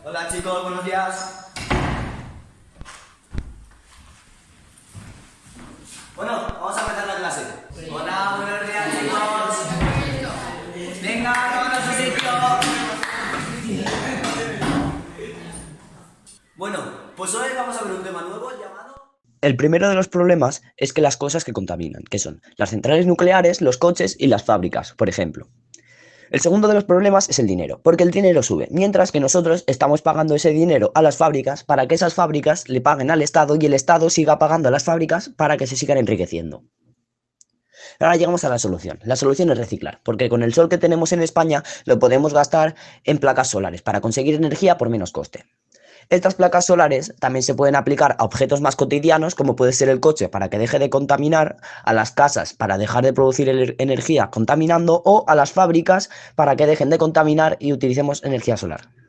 Hola chicos, buenos días. Bueno, vamos a empezar la clase. Hola, buenos días chicos. Venga, todos a su sitio. Bueno, pues hoy vamos a ver un tema nuevo llamado... El primero de los problemas es que las cosas que contaminan, que son las centrales nucleares, los coches y las fábricas, por ejemplo. El segundo de los problemas es el dinero, porque el dinero sube, mientras que nosotros estamos pagando ese dinero a las fábricas para que esas fábricas le paguen al Estado y el Estado siga pagando a las fábricas para que se sigan enriqueciendo. Ahora llegamos a la solución. La solución es reciclar, porque con el sol que tenemos en España lo podemos gastar en placas solares para conseguir energía por menos coste. Estas placas solares también se pueden aplicar a objetos más cotidianos, como puede ser el coche para que deje de contaminar, a las casas para dejar de producir energía contaminando o a las fábricas para que dejen de contaminar y utilicemos energía solar.